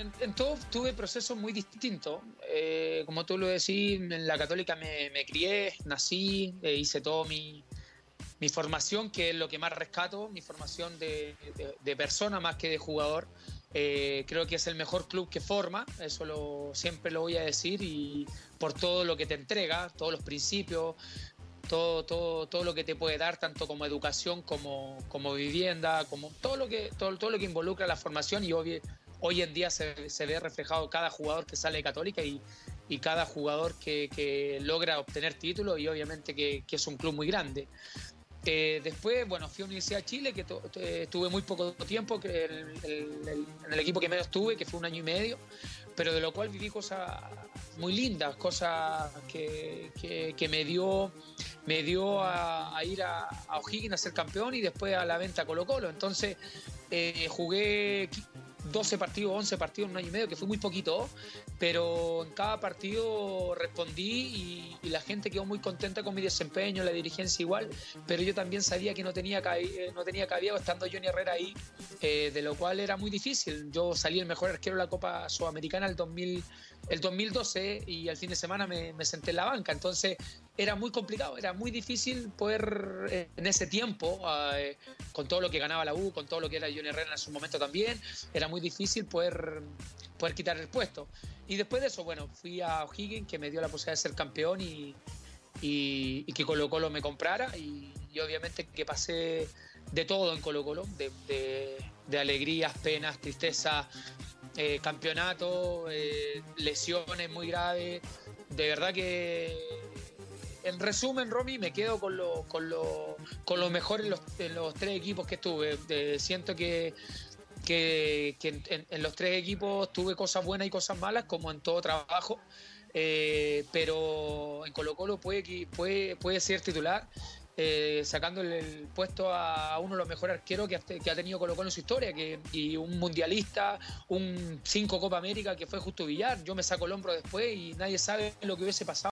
En todo tuve procesos muy distintos. Como tú lo decís, en la Católica me crié, nací, hice todo mi formación, que es lo que más rescato, mi formación de persona más que de jugador. Creo que es el mejor club que forma, eso siempre lo voy a decir, y por todo lo que te entrega, todos los principios, todo lo que te puede dar, tanto como educación, como vivienda, como todo lo que involucra la formación. Y hoy en día se ve reflejado cada jugador que sale de Católica y cada jugador que logra obtener títulos, y obviamente que es un club muy grande. Después, bueno, fui a Universidad de Chile, que tuve muy poco tiempo, que en el equipo que menos tuve, que fue 1 año y medio, pero de lo cual viví cosas muy lindas, cosas que me dio a ir a O'Higgins a ser campeón, y después a la venta a Colo-Colo. Entonces jugué 12 partidos, 11 partidos en 1 año y medio, que fue muy poquito, pero en cada partido respondí, y la gente quedó muy contenta con mi desempeño, la dirigencia igual, pero yo también sabía que no tenía cabida estando Johnny Herrera ahí, de lo cual era muy difícil. Yo salí el mejor arquero de la Copa Sudamericana el 2012, y al fin de semana me senté en la banca. Entonces era muy complicado, era muy difícil poder, en ese tiempo, con todo lo que ganaba la U, con todo lo que era Johnny Herrera en su momento también, era muy difícil poder quitar el puesto. Y después de eso, bueno, fui a O'Higgins, que me dio la posibilidad de ser campeón, y que Colo-Colo me comprara, y obviamente que pasé de todo en Colo-Colo, de alegrías, penas, tristezas, campeonato, lesiones muy graves. De verdad que, en resumen, Romy, me quedo con lo mejor en los 3 equipos que estuve. Siento que en los 3 equipos tuve cosas buenas y cosas malas, como en todo trabajo, pero en Colo-Colo puede ser titular, sacando el puesto a uno de los mejores arqueros que ha tenido Colo-Colo en su historia, y un mundialista, un 5 Copa América, que fue Justo Villar. Yo me saco el hombro después y nadie sabe lo que hubiese pasado.